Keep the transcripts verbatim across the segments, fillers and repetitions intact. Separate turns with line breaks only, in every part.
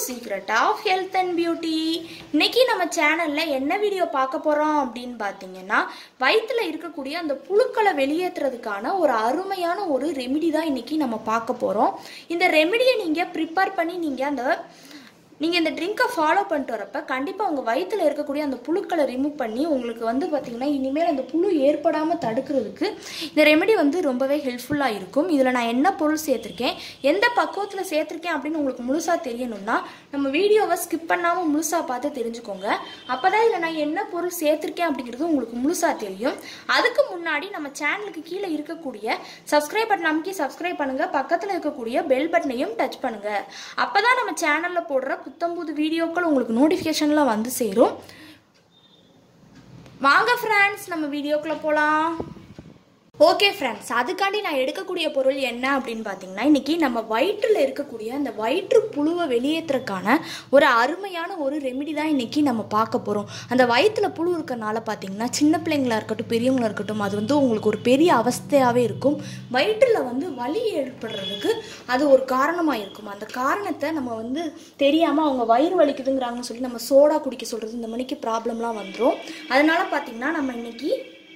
Secret of Health and Beauty. இன்னைக்கு நம்ம சேனல்ல என்ன வீடியோ பார்க்க போறோம் அப்படினு பாத்தீங்கன்னா வயித்துல இருக்கக்கூடிய அந்த புழுக்களை வெளியேத்துறதுக்கான ஒரு அருமையான ஒரு ரெமெடி தான் இன்னைக்கு நம்ம பார்க்க போறோம். இந்த ரெமெடியை நீங்க ப்ரிப்பேர் பண்ணி நீங்க அந்த நீங்க இந்த ட்ரிங்கை ஃபாலோ பண்ணிட்டு வரப்ப கண்டிப்பா உங்க வயித்துல இருக்கக்கூடிய அந்த புழுக்களை ரிமூவ் பண்ணி உங்களுக்கு வந்து பாத்தீங்கன்னா இனிமேல் அந்த புழு ஏற்படாம தடுக்கிறதுக்கு இந்த ரெமெடி வந்து ரொம்பவே ஹெல்ப்ஃபுல்லா இருக்கும். இதுல நான் என்ன பொருள் சேர்த்திருக்கேன், எந்த பக்குவத்துல சேர்த்திருக்கேன் அப்படின்னு உங்களுக்கு முழுசா தெரியணும்னா நம்ம வீடியோவை ஸ்கிப் பண்ணாம முழுசா பார்த்து தெரிஞ்சுக்கோங்க. அப்பதான் இதுல நான் என்ன பொருள் சேர்த்திருக்கேன் அப்படிங்கிறது உங்களுக்கு முழுசா தெரியும். அதுக்கு முன்னாடி நம்ம சேனலுக்கு கீழே இருக்கக்கூடிய சப்ஸ்கிரைப் பட்டன் அமைக்கி சப்ஸ்கிரைப் பண்ணுங்க, பக்கத்துல இருக்கக்கூடிய பெல் பட்டனையும் டச் பண்ணுங்க. அப்பதான் நம்ம சேனல்ல போடுற புத்தம்புது வீடியோக்கள் உங்களுக்கு நோட்டிஃபிகேஷன்ல வந்து சேரும். வாங்க ஃப்ரெண்ட்ஸ், நம்ம வீடியோக்குள்ள போலாம். ஓகே ஃப்ரெண்ட்ஸ், அதுக்காண்டி நான் எடுக்கக்கூடிய பொருள் என்ன அப்படின்னு பார்த்தீங்கன்னா இன்னைக்கு நம்ம வயிற்றில் இருக்கக்கூடிய அந்த வயிற்று புழுவை வெளியேற்றுறதுக்கான ஒரு அருமையான ஒரு ரெமெடி தான் இன்னைக்கு நம்ம பார்க்க போகிறோம். அந்த வயிற்றில் புழு இருக்கிறனால பார்த்தீங்கன்னா சின்ன பிள்ளைங்களா இருக்கட்டும் பெரியவங்களா இருக்கட்டும் அது வந்து உங்களுக்கு ஒரு பெரிய அவஸ்தையாகவே இருக்கும். வயிற்றில் வந்து வலி ஏற்படுறதுக்கு அது ஒரு காரணமாக இருக்கும். அந்த காரணத்தை நம்ம வந்து தெரியாமல் அவங்க வயிறு வலிக்குதுங்கிறாங்கன்னு சொல்லி நம்ம சோடா குடிக்க சொல்கிறது இந்த மணிக்கு ப்ராப்ளம்லாம் வந்துடும். அதனால பார்த்தீங்கன்னா நம்ம இன்னைக்கு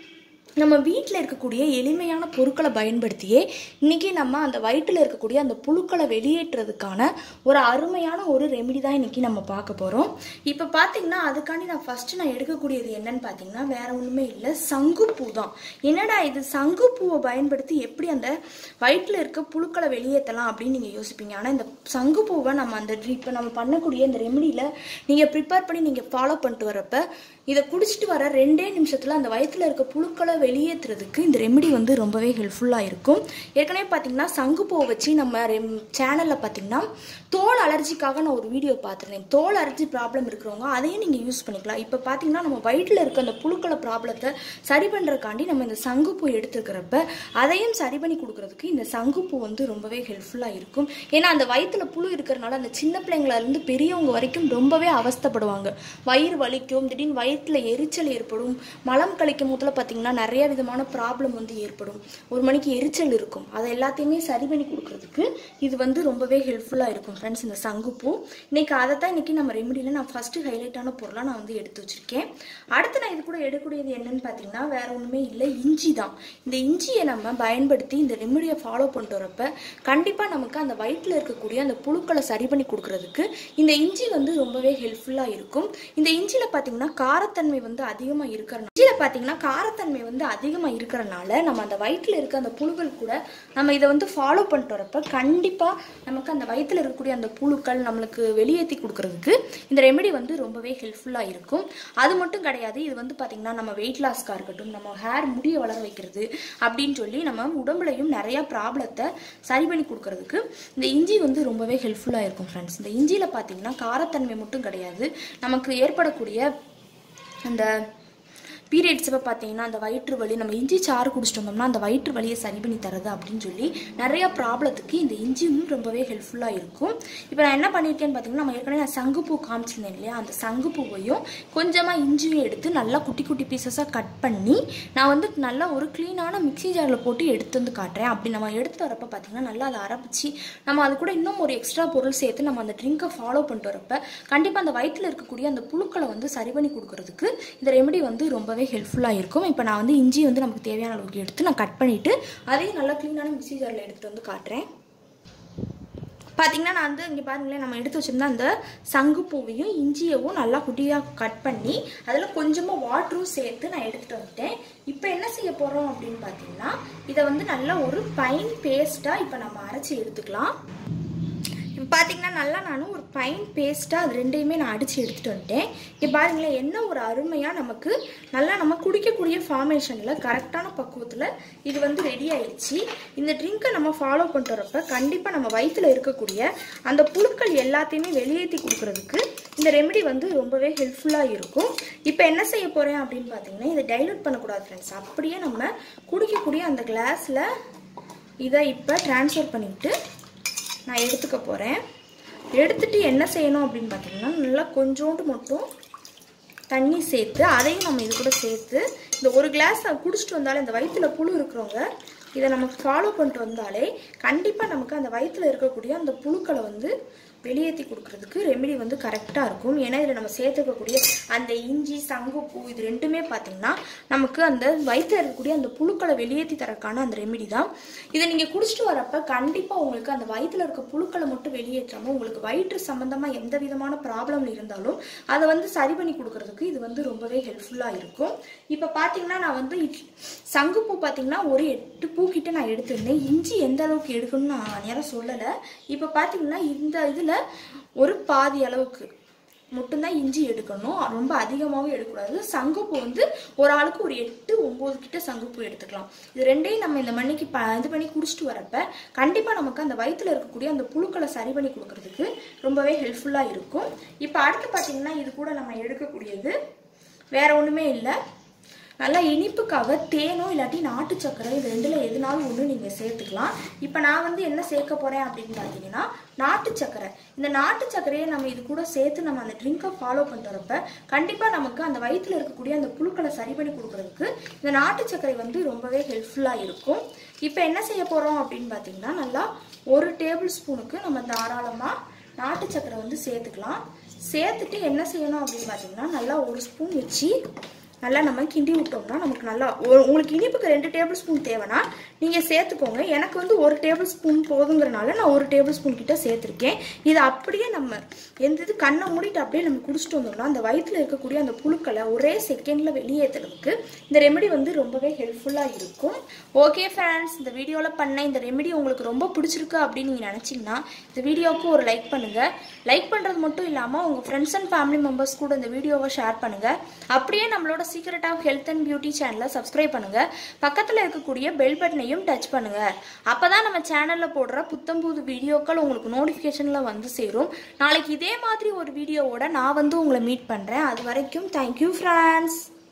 நம்ம வீட்டில் இருக்கக்கூடிய எளிமையான பொருட்களை பயன்படுத்தியே இன்றைக்கி நம்ம அந்த வயிற்றில் இருக்கக்கூடிய அந்த புழுக்களை வெளியேற்றுறதுக்கான ஒரு அருமையான ஒரு ரெமெடி தான் இன்றைக்கி நம்ம பார்க்க போகிறோம். இப்போ பார்த்தீங்கன்னா அதுக்காண்டி நான் ஃபஸ்ட்டு நான் எடுக்கக்கூடியது என்னன்னு பார்த்தீங்கன்னா வேறு ஒன்றுமே இல்லை, சங்குப்பூ தான். என்னடா இது சங்குப்பூவை பயன்படுத்தி எப்படி அந்த வயிற்றில் இருக்க புழுக்களை வெளியேற்றலாம் அப்படின்னு நீங்கள் யோசிப்பீங்க. ஆனால் இந்த சங்குப்பூவை நம்ம அந்த இப்போ நம்ம பண்ணக்கூடிய இந்த ரெமெடியில் நீங்கள் ப்ரிப்பேர் பண்ணி நீங்கள் ஃபாலோ பண்ணிட்டு வரப்போ இதை குடிச்சிட்டு வர ரெண்டே நிமிஷத்தில் அந்த வயிற்றில் இருக்க புழுக்களை வெளியேற்றுறதுக்கு இந்த ரெமெடி வந்து ரொம்பவே ஹெல்ப்ஃபுல்லாக இருக்கும். ஏற்கனவே பார்த்தீங்கன்னா சங்குப்பூவை வச்சு நம்ம ரெம் சேனலில் பார்த்தீங்கன்னா தோல் அலர்ஜிக்காக நான் ஒரு வீடியோ பார்த்துருந்தேன். தோல் அலர்ஜி ப்ராப்ளம் இருக்கிறவங்க அதையும் நீங்கள் யூஸ் பண்ணிக்கலாம். இப்போ பார்த்தீங்கன்னா நம்ம வயிற்றில் இருக்க அந்த புழுக்களை ப்ராப்ளத்தை சரி பண்ணுறதுக்காண்டி நம்ம இந்த சங்குப்பூ எடுத்துக்கிறப்ப அதையும் சரி பண்ணி கொடுக்குறதுக்கு இந்த சங்குப்பூ வந்து ரொம்பவே ஹெல்ப்ஃபுல்லாக இருக்கும். ஏன்னா அந்த வயிற்றில் புழு இருக்கிறனால அந்த சின்ன பிள்ளைங்கள்லேருந்து பெரியவங்க வரைக்கும் ரொம்பவே அவஸ்தைப்படுவாங்க. வயிறு வலிக்கும், திடீர்னு வயிற்றில் எரிச்சல் ஏற்படும், மலம் கழிக்கும் போதில் பார்த்தீங்கன்னா நிறைய விதமான ப்ராப்ளம் வந்து ஏற்படும். ஒரு மணிக்கு எரிச்சல் இருக்கும். அதை எல்லாத்தையுமே சரி பண்ணி கொடுக்கறதுக்கு இது வந்து ரொம்பவே ஹெல்ப்ஃபுல்லாக இருக்கும் ஃப்ரெண்ட்ஸ் இந்த சங்குப்பூ. இன்னைக்கு அதை தான் இன்னைக்கு நம்ம ரெமெடியில் நான் ஃபர்ஸ்ட் ஹைலைட்டான பொருளாக நான் வந்து எடுத்து வச்சிருக்கேன். அடுத்து நான் இது கூட எடுக்கக்கூடியது என்னன்னு பார்த்தீங்கன்னா வேற ஒன்றுமே இல்லை, இஞ்சி தான். இந்த இஞ்சியை நம்ம பயன்படுத்தி இந்த ரெமெடியை ஃபாலோ பண்ணிட்டு வரப்ப கண்டிப்பாக நமக்கு அந்த வயிற்றில் இருக்கக்கூடிய அந்த புழுக்களை சரி பண்ணி கொடுக்கறதுக்கு இந்த இஞ்சி வந்து ரொம்பவே ஹெல்ப்ஃபுல்லாக இருக்கும். இந்த இஞ்சியில் பார்த்தீங்கன்னா காரத்தன்மை வந்து அதிகமாக இருக்கிறனால இஞ்சியில் பார்த்தீங்கன்னா காரத்தன்மை வந்து அதிகமாக இருக்கிறனால நம்ம அந்த வயிற்றில் இருக்க அந்த புழுக்கள் கூட நம்ம இதை வந்து ஃபாலோ பண்ணிட்டு வரப்ப கண்டிப்பாக நமக்கு அந்த வயிற்றில் இருக்கக்கூடிய அந்த புழுக்கள் நம்மளுக்கு வெளியேற்றி கொடுக்கறதுக்கு இந்த ரெமெடி வந்து ரொம்பவே ஹெல்ப்ஃபுல்லாக இருக்கும். அது மட்டும் கிடையாது, இது வந்து பார்த்தீங்கன்னா நம்ம வெயிட் லாஸ்க்காக இருக்கட்டும், நம்ம ஹேர் முடிய வளர வைக்கிறது அப்படின்னு சொல்லி நம்ம உடம்புலையும் நிறையா ப்ராப்ளத்தை சரி பண்ணி கொடுக்கறதுக்கு இந்த இஞ்சி வந்து ரொம்பவே ஹெல்ப்ஃபுல்லாக இருக்கும் ஃப்ரெண்ட்ஸ். இந்த இஞ்சியில் பார்த்தீங்கன்னா காரத்தன்மை மட்டும் கிடையாது, நமக்கு ஏற்படக்கூடிய அந்த பீரியட்ஸ் இப்போ பார்த்தீங்கன்னா அந்த வயிற்று வலி, நம்ம இஞ்சி சாறு குடிச்சிட்டு வந்தோம்னா அந்த வயிற்று வலியை சரி பண்ணி தரது அப்படின்னு சொல்லி நிறையா ப்ராப்ளத்துக்கு இந்த இஞ்சியும் ரொம்பவே ஹெல்ப்ஃபுல்லாக இருக்கும். இப்போ நான் என்ன பண்ணியிருக்கேன்னு பார்த்தீங்கன்னா நம்ம ஏற்கனவே நான் சங்குப்பூ காமிச்சிருந்தேன் இல்லையா, அந்த சங்குப்பூவையும் கொஞ்சமாக இஞ்சியும் எடுத்து நல்லா குட்டி குட்டி பீசஸாக கட் பண்ணி நான் வந்து நல்லா ஒரு க்ளீனான மிக்ஸி ஜாரில் போட்டு எடுத்து வந்து காட்டுறேன். அப்படி நம்ம எடுத்து வரப்போ பார்த்தீங்கன்னா நல்லா அதை அரைச்சி நம்ம அது கூட இன்னும் ஒரு எக்ஸ்ட்ரா பொருள் சேர்த்து நம்ம அந்த ட்ரிங்கை ஃபாலோ பண்ணிட்டு வரப்போ கண்டிப்பாக அந்த வயிற்றில் இருக்கக்கூடிய அந்த புழுக்களை வந்து சரி பண்ணி கொடுக்கறதுக்கு இந்த ரெமெடி வந்து ரொம்பவே ஹெல்ப்ஃபுல்லாக இருக்கும். இப்போ நான் வந்து இஞ்சி வந்து நமக்கு தேவையான அளவுக்கு எடுத்து நான் கட் பண்ணிவிட்டு அதையும் நல்லா க்ளீனான மிக்ஸி ஜாரில் எடுத்துகிட்டு வந்து காட்டுறேன். பார்த்தீங்கன்னா நான் வந்து இங்கே பாருங்களேன், நம்ம எடுத்து வச்சுருந்தா அந்த சங்குப்பூவையும் இஞ்சியவும் நல்லா குட்டியாக கட் பண்ணி அதில் கொஞ்சமாக வாட்டரும் சேர்த்து நான் எடுத்துகிட்டு வந்துட்டேன். இப்போ என்ன செய்ய போகிறோம் அப்படின்னு பார்த்தீங்கன்னா இதை வந்து நல்லா ஒரு ஃபைன் பேஸ்ட்டாக இப்போ நம்ம அரைச்சி எடுத்துக்கலாம். இப்போ பார்த்தீங்கன்னா நல்லா நானும் ஒரு ஃபைன் பேஸ்ட்டாக அது ரெண்டையுமே நான் அடித்து எடுத்துகிட்டு வந்துட்டேன். இப்போ பாருங்களேன் என்ன ஒரு அருமையாக நமக்கு நல்லா நம்ம குடிக்கக்கூடிய ஃபார்மேஷனில் கரெக்டான பக்குவத்தில் இது வந்து ரெடி ஆயிடுச்சு. இந்த ட்ரிங்கை நம்ம ஃபாலோ பண்ணிட்டு வரப்ப கண்டிப்பாக நம்ம வயிற்றில் இருக்கக்கூடிய அந்த புழுக்கள் எல்லாத்தையுமே வெளியேற்றி கொடுக்கறதுக்கு இந்த ரெமெடி வந்து ரொம்பவே ஹெல்ப்ஃபுல்லாக இருக்கும். இப்போ என்ன செய்ய போகிறேன் அப்படின்னு பார்த்தீங்கன்னா இதை டைலூட் பண்ணக்கூடாது ஃப்ரெண்ட்ஸ், அப்படியே நம்ம குடிக்கக்கூடிய அந்த கிளாஸில் இதை இப்போ ட்ரான்ஸ்ஃபர் பண்ணிவிட்டு நான் எடுத்துக்க போகிறேன். எடுத்துட்டு என்ன செய்யணும் அப்படின்னு பார்த்தீங்கன்னா நல்லா கொஞ்சோண்டு மட்டும் தண்ணி சேர்த்து அதையும் நம்ம இது கூட சேர்த்து இந்த ஒரு கிளாஸ் குடிச்சிட்டு வந்தாலே இந்த வயிற்றில் புழு இருக்கிறவங்க இதை நம்ம ஃபாலோ பண்ணிட்டு வந்தாலே கண்டிப்பாக நமக்கு அந்த வயிற்றில் இருக்கக்கூடிய அந்த புழுக்களை வந்து வெளியேற்றி கொடுக்கறதுக்கு ரெமெடி வந்து கரெக்டாக இருக்கும். ஏன்னா இதில் நம்ம சேர்த்துக்கக்கூடிய அந்த இஞ்சி சங்குப்பூ இது ரெண்டுமே பார்த்திங்கன்னா நமக்கு அந்த வயிற்றில் இருக்கக்கூடிய அந்த புழுக்களை வெளியேற்றி தரக்கான அந்த ரெமெடி தான். இதை நீங்கள் குடிச்சிட்டு வரப்போ கண்டிப்பாக உங்களுக்கு அந்த வயிற்றில் இருக்க புழுக்களை மட்டும் வெளியேற்றாமல் உங்களுக்கு வயிற்று சம்மந்தமாக எந்த விதமான ப்ராப்ளம் இருந்தாலும் அதை வந்து சரி பண்ணி கொடுக்கறதுக்கு இது வந்து ரொம்பவே ஹெல்ப்ஃபுல்லாக இருக்கும். இப்போ பார்த்தீங்கன்னா நான் வந்து சங்குப்பூ பார்த்தீங்கன்னா ஒரு எட்டு பூக்கிட்ட நான் எடுத்திருந்தேன். இஞ்சி எந்த அளவுக்கு எடுக்கணும்னு நான் நேரம் சொல்லலை. இப்போ பார்த்தீங்கன்னா இந்த இதில் ஒரு பாதி அளவுக்கு மட்டும்தான் இஞ்சி எடுக்கணும், ரொம்ப அதிகமாகவும் எடுக்கக்கூடாது. சங்குப்பூ வந்து ஒரு ஆளுக்கு ஒரு எட்டு ஒம்பது கிட்ட சங்குப்பூ எடுத்துக்கலாம். இது ரெண்டையும் நம்ம இந்த மண்ணிக்கு ப இது பண்ணி குடிச்சிட்டு வரப்ப கண்டிப்பாக நமக்கு அந்த வயிற்றில் இருக்கக்கூடிய அந்த புழுக்களை சரி பண்ணி கொடுக்கறதுக்கு ரொம்பவே ஹெல்ப்ஃபுல்லாக இருக்கும். இப்போ அடுத்து பார்த்தீங்கன்னா இது கூட நம்ம எடுக்கக்கூடியது வேற ஒன்றுமே இல்லை, நல்லா இனிப்புக்காக தேனோ இல்லாட்டி நாட்டு சக்கரை இது ரெண்டில் எதுனாலும் ஒன்று நீங்கள் சேர்த்துக்கலாம். இப்போ நான் வந்து என்ன சேர்க்க போகிறேன் அப்படின்னு பார்த்தீங்கன்னா நாட்டு சக்கரை. இந்த நாட்டு சக்கரையை நம்ம இது கூட சேர்த்து நம்ம அந்த ட்ரிங்கை ஃபாலோ பண்ணுறப்ப கண்டிப்பாக நமக்கு அந்த வயிற்றில் இருக்கக்கூடிய அந்த புழுக்களை சரி பண்ணி கொடுக்குறதுக்கு இந்த நாட்டு சக்கரை வந்து ரொம்பவே ஹெல்ப்ஃபுல்லாக இருக்கும். இப்போ என்ன செய்ய போகிறோம் அப்படின்னு பார்த்தீங்கன்னா நல்லா ஒரு டேபிள் ஸ்பூனுக்கு நம்ம தாராளமாக நாட்டு சக்கரை வந்து சேர்த்துக்கலாம். சேர்த்துட்டு என்ன செய்யணும் அப்படின்னு பார்த்தீங்கன்னா நல்லா ஒரு ஸ்பூன் வச்சு நல்லா நம்ம கிண்டி விட்டோம்னா நமக்கு நல்லா உங்களுக்கு இனிப்புக்கு ரெண்டு டேபிள் ஸ்பூன் தேவைன்னா நீங்கள் சேர்த்துக்கோங்க. எனக்கு வந்து ஒரு டேபிள் ஸ்பூன் போதுங்கிறனால நான் ஒரு டேபிள் ஸ்பூன் கிட்ட சேர்த்துருக்கேன். இது அப்படியே நம்ம எந்த இது கண்ணை மூடிட்டு அப்படியே நம்ம குடிச்சிட்டு வந்தோம்னா அந்த வயிற்றில் இருக்கக்கூடிய அந்த புழுக்களை ஒரே செகண்டில் வெளியேற்றுறதுக்கு இந்த ரெமெடி வந்து ரொம்பவே ஹெல்ப்ஃபுல்லாக இருக்கும். ஓகே ஃப்ரெண்ட்ஸ், இந்த வீடியோவில் பண்ண இந்த ரெமெடி உங்களுக்கு ரொம்ப பிடிச்சிருக்கு அப்படின்னு நீங்கள் நினச்சிங்கன்னா இந்த வீடியோவுக்கு ஒரு லைக் பண்ணுங்கள். லைக் பண்ணுறது மட்டும் இல்லாமல் உங்கள் ஃப்ரெண்ட்ஸ் அண்ட் ஃபேமிலி மெம்பர்ஸ் கூட இந்த வீடியோவை ஷேர் பண்ணுங்கள். அப்படியே நம்மளோட secret of health and beauty சேனலை சப்ஸ்கிரைப் பண்ணுங்க. பக்கத்தில் இருக்கக்கூடிய பெல் பட்டனையும் டச் பண்ணுங்க. அப்பதான் நம்ம சேனல்ல போடுற புத்தம்புது வீடியோக்கள் உங்களுக்கு நோட்டிஃபிகேஷன்ல வந்து சேரும். நாளைக்கு இதே மாதிரி ஒரு வீடியோவோட நான் வந்து உங்களை மீட் பண்றேன். அது வரைக்கும் தேங்க்யூ ஃப்ரெண்ட்ஸ்.